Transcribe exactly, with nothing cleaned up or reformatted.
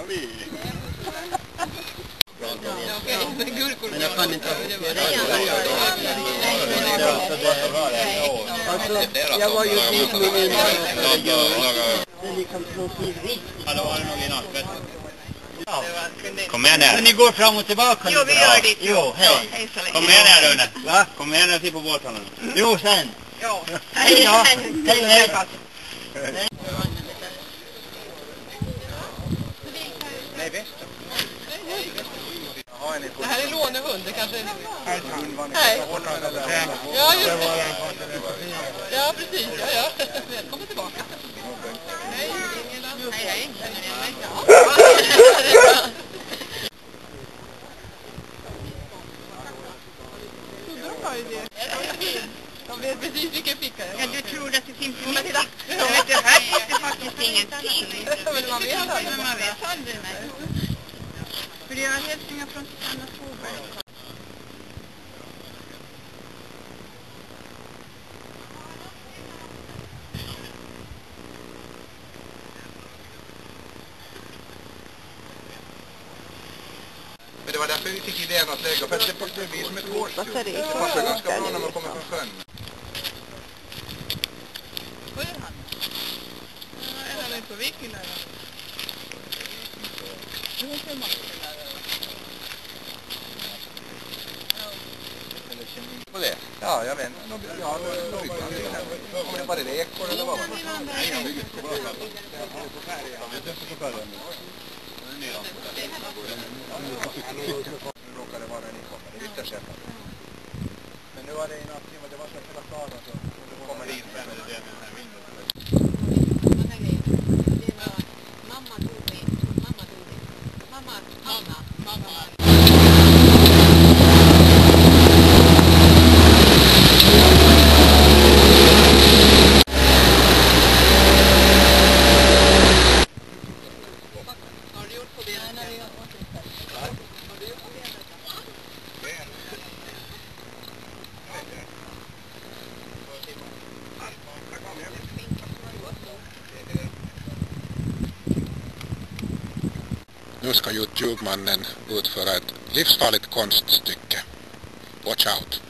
Men jag kan inte jag var ju dit med min det är liksom riktigt. Ja, då var det nog i natt. Ja. Kom igen här. Men ni går fram och tillbaka. Jo, vi gör det. Jo, hej. Kom igen här, Rune. Va? Kom igen och se på båtarna. Jo, sen. Ja. Hej då. Hej, hej. Nej, väster. Det här är lånehund, det kanske... Nej. Ja, just det. Ja, precis. Ja, ja. Välkommen tillbaka. Hej, Ingela. Hej, hej. De har ju det. De vet precis vilken ficka det är. Ja, du tror att det finns många till. Men det här finns det faktiskt ingenting. Men man vet aldrig. Men man vet aldrig, nej. För det var hälsningar från Susanna Foberg. Men det var därför vi fick idén att lägga, för att det passar vi som ett gårdsstund. Det passar ganska bra när man kommer från sjön. Vad är han? Ja, han är på viken där. Hon ser macken där. På det? Ja, jag vet inte. Ja, kommer det bara det ekor eller vad? Nej, jag bygger på början. Nu råkade det vara när ni kommer, det är ytterst. Men nu var det i natt, det var så hela dagen så nu kommer det in med det med den här vinden. Det var mamma tog in, mamma tog in. Mamma, Anna, mamma. Nu ska Youtube-mannen utföra ett livsfarligt konststycke. Watch out!